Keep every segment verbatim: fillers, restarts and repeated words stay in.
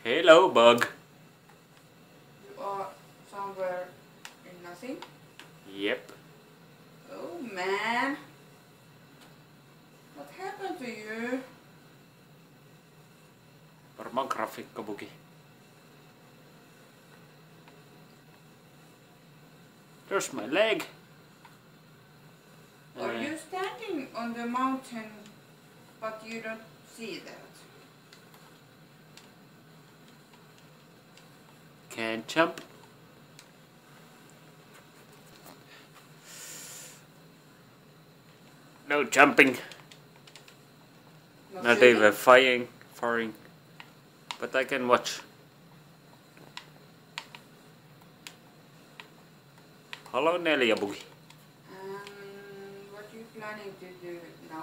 Hello, bug. You are somewhere in nothing? Yep. Oh man. What happened to you? Varmaan grafiikkabugi. There's my leg. Are Uh, you standing on the mountain but you don't see that? Can't jump. No jumping. Not Not shooting? even firing. Firing. But I can watch. Hello, Nelia Boogie. Um, what are you planning to do now?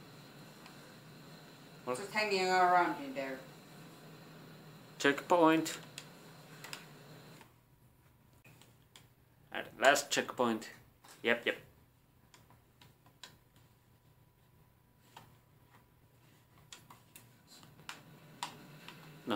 What? Just hanging around in there. Checkpoint. At last checkpoint. Yep, yep. No.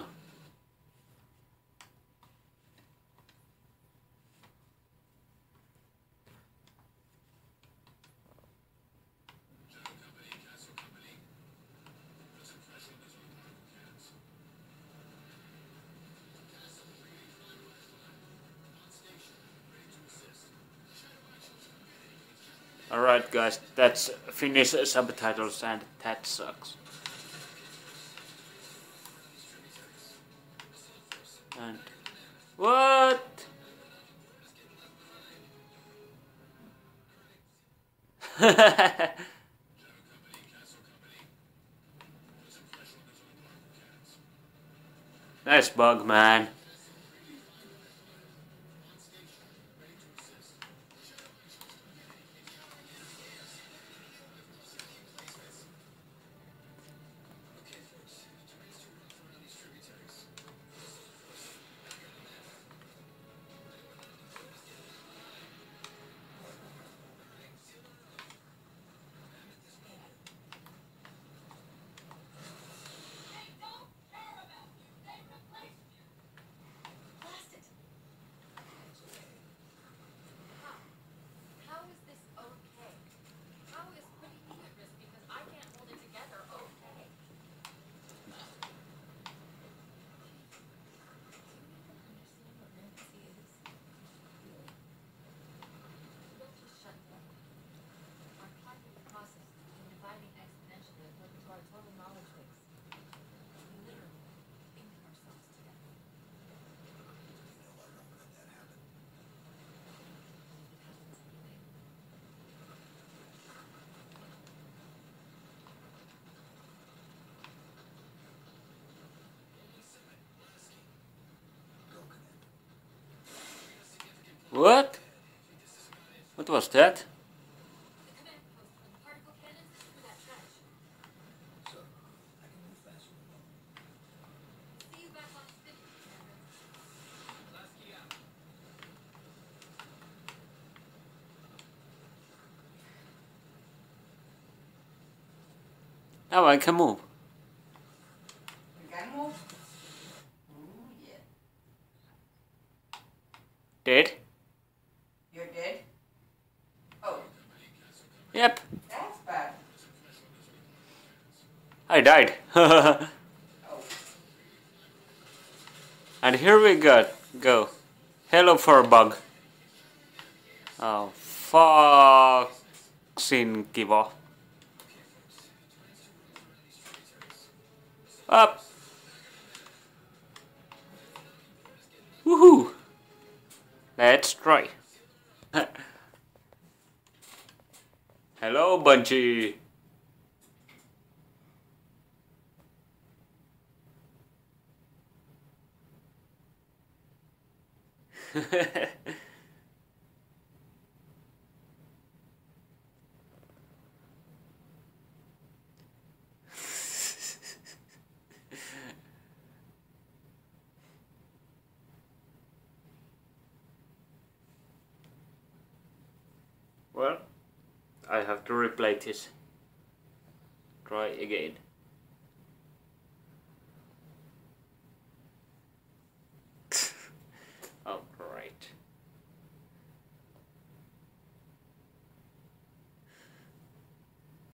Alright guys, that's Finnish subtitles and that sucks. And what? Nice bug, man. What? What was that? Now I can move. You can move? Ooh, yeah. Dead? You're dead? Oh, Yep. that's bad. I died. Oh. And here we go. Go. Hello for a bug. Oh, fucking kiva. Up. Woohoo. Let's try. Hello, Bunchy. Well, I have to replay this. Try again.